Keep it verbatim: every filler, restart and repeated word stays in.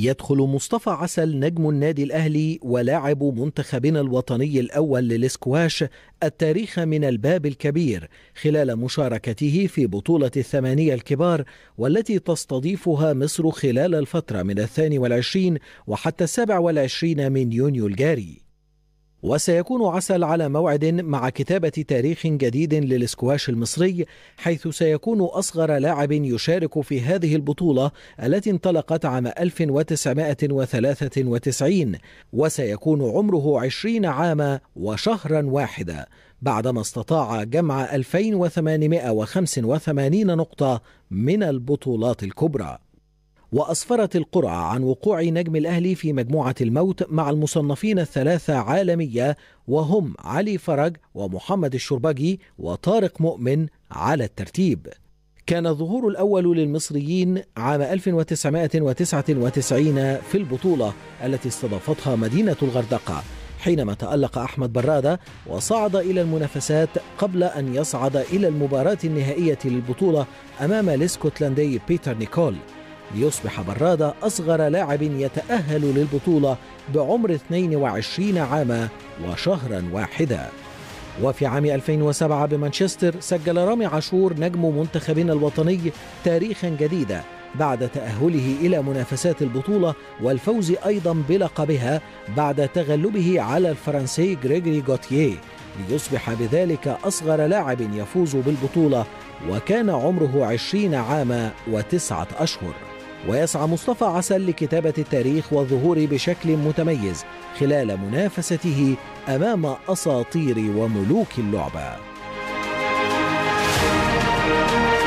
يدخل مصطفى عسل نجم النادي الأهلي ولاعب منتخبنا الوطني الأول للإسكواش التاريخ من الباب الكبير خلال مشاركته في بطولة الثمانية الكبار، والتي تستضيفها مصر خلال الفترة من الثاني والعشرين وحتى السابع والعشرين من يونيو الجاري. وسيكون عسل على موعد مع كتابة تاريخ جديد للإسكواش المصري، حيث سيكون أصغر لاعب يشارك في هذه البطولة التي انطلقت عام ألف وتسعمائة وثلاثة وتسعين، وسيكون عمره عشرين عاما وشهرا واحدا بعدما استطاع جمع ألفين وثمانمائة وخمسة وثمانين نقطة من البطولات الكبرى. وأسفرت القرعة عن وقوع نجم الأهلي في مجموعة الموت مع المصنفين الثلاثة عالمية، وهم علي فرج ومحمد الشربجي وطارق مؤمن على الترتيب. كان الظهور الأول للمصريين عام ألف وتسعمائة وتسعة وتسعين في البطولة التي استضافتها مدينة الغردقة، حينما تألق أحمد برادة وصعد إلى المنافسات قبل أن يصعد إلى المباراة النهائية للبطولة أمام الاسكتلندي بيتر نيكول، ليصبح برادة أصغر لاعب يتأهل للبطولة بعمر اثنين وعشرين عاما وشهرا واحدا. وفي عام ألفين وسبعة بمانشستر سجل رامي عاشور نجم منتخبنا الوطني تاريخا جديدا بعد تأهله إلى منافسات البطولة والفوز أيضا بلقبها بعد تغلبه على الفرنسي غريغوري غوتييه، ليصبح بذلك أصغر لاعب يفوز بالبطولة، وكان عمره عشرين عاما وتسعة أشهر. ويسعى مصطفى عسل لكتابة التاريخ والظهور بشكل متميز خلال منافسته أمام أساطير وملوك اللعبة.